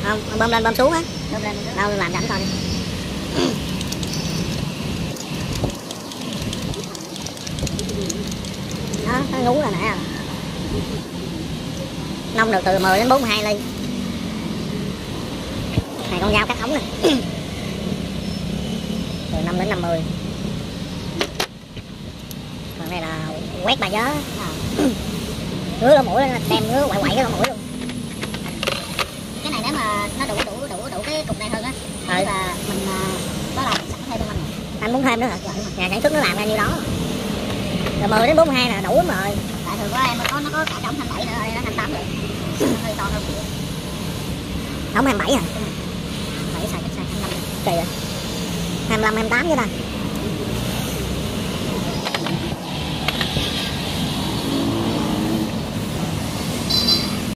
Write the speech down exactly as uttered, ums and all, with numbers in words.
Không, bơm lên bơm xuống á. Bơm lên đâu làm cho ảnh coi đi. Đó, nó ngú rồi nè. Nông được từ mười đến bốn mươi hai ly. Này con dao cắt ống nè. Từ năm đến năm mươi. Còn đây là quét bà gió. À. Ngứa lỗ mũi đem ngứa quậy quậy cái lỗ mũi luôn. Cái này nếu mà nó đủ đủ đủ đủ cái cục này hơn á, ừ. Tức là mình có làm sẵn thêm cho mình. Anh muốn thêm nữa hả? Nhà sản xuất nó làm ra nhiêu đó. Từ mười đến bốn mươi hai là đủ lắm rồi. Tại thường của em có nó có cả trống hai mươi bảy nữa, nó hai mươi tám rồi. Hơi to hơn. Không hai mươi bảy à? bảy xài cách xài hai mươi lăm. Kỳ rồi. hai mươi lăm hai mươi tám chứ ta.